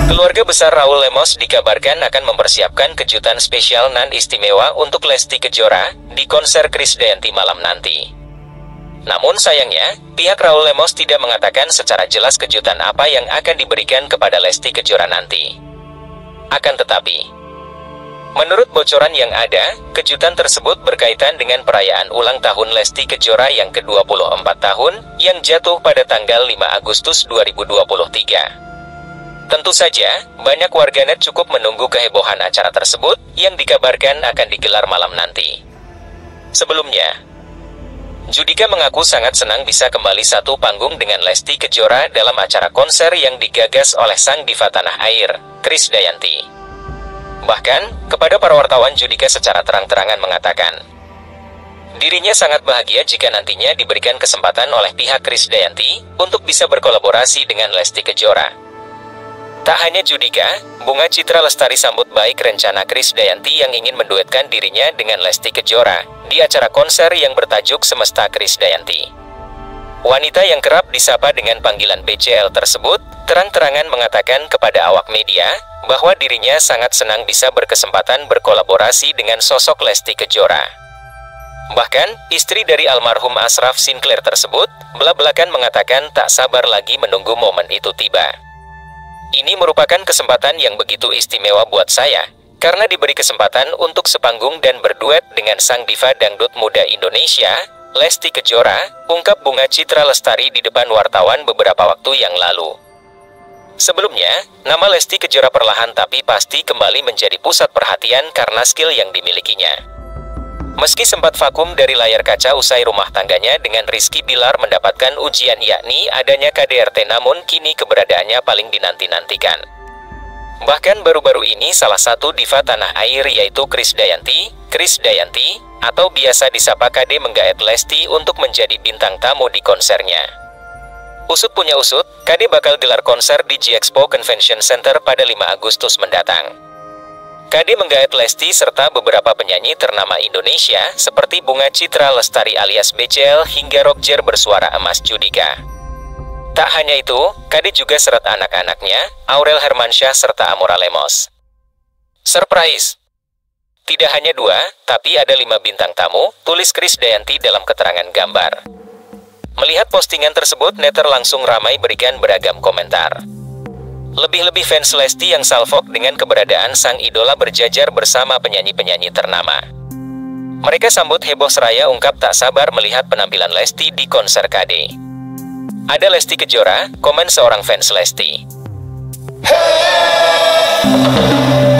Keluarga besar Raul Lemos dikabarkan akan mempersiapkan kejutan spesial nan istimewa untuk Lesti Kejora di konser Krisdayanti malam nanti. Namun sayangnya, pihak Raul Lemos tidak mengatakan secara jelas kejutan apa yang akan diberikan kepada Lesti Kejora nanti. Akan tetapi, menurut bocoran yang ada, kejutan tersebut berkaitan dengan perayaan ulang tahun Lesti Kejora yang ke-24 tahun yang jatuh pada tanggal 5 Agustus 2023. Tentu saja, banyak warganet cukup menunggu kehebohan acara tersebut yang dikabarkan akan digelar malam nanti. Sebelumnya, Judika mengaku sangat senang bisa kembali satu panggung dengan Lesti Kejora dalam acara konser yang digagas oleh sang diva tanah air, Krisdayanti. Bahkan, kepada para wartawan Judika secara terang-terangan mengatakan, dirinya sangat bahagia jika nantinya diberikan kesempatan oleh pihak Krisdayanti untuk bisa berkolaborasi dengan Lesti Kejora. Tak hanya Judika, Bunga Citra Lestari sambut baik rencana Krisdayanti yang ingin menduetkan dirinya dengan Lesti Kejora di acara konser yang bertajuk Semesta Krisdayanti. Wanita yang kerap disapa dengan panggilan BCL tersebut terang-terangan mengatakan kepada awak media bahwa dirinya sangat senang bisa berkesempatan berkolaborasi dengan sosok Lesti Kejora. Bahkan, istri dari almarhum Ashraf Sinclair tersebut belak-belakan mengatakan tak sabar lagi menunggu momen itu tiba. Ini merupakan kesempatan yang begitu istimewa buat saya, karena diberi kesempatan untuk sepanggung dan berduet dengan sang diva dangdut muda Indonesia, Lesti Kejora, ungkap Bunga Citra Lestari di depan wartawan beberapa waktu yang lalu. Sebelumnya, nama Lesti Kejora perlahan tapi pasti kembali menjadi pusat perhatian karena skill yang dimilikinya. Meski sempat vakum dari layar kaca usai rumah tangganya dengan Rizky Bilar mendapatkan ujian yakni adanya KDRT, namun kini keberadaannya paling dinanti-nantikan. Bahkan baru-baru ini salah satu diva tanah air yaitu Krisdayanti atau biasa disapa KD menggait Lesti untuk menjadi bintang tamu di konsernya. Usut punya usut, KD bakal gelar konser di G-Expo Convention Center pada 5 Agustus mendatang. KD menggait Lesti serta beberapa penyanyi ternama Indonesia seperti Bunga Citra Lestari alias BCL hingga Roger bersuara emas Judika. Tak hanya itu, KD juga seret anak-anaknya, Aurel Hermansyah serta Amora Lemos. Surprise! Tidak hanya 2, tapi ada 5 bintang tamu, tulis Krisdayanti dalam keterangan gambar. Melihat postingan tersebut, netter langsung ramai berikan beragam komentar. Lebih-lebih fans Lesti yang salfok dengan keberadaan sang idola berjajar bersama penyanyi-penyanyi ternama. Mereka sambut heboh seraya ungkap tak sabar melihat penampilan Lesti di konser KD. Ada Lesti Kejora, komen seorang fans Lesti.